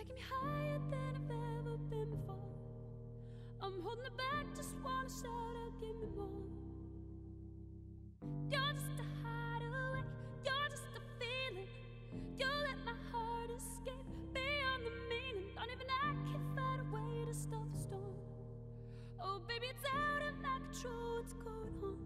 taking me higher than I've ever been before. I'm holding it back, just wanna shout out, give me more. You're just a hideaway, you're just a feeling. You let my heart escape beyond the meaning. Don't even I can find a way to stop the storm. Oh baby, it's out of my control, what's going on?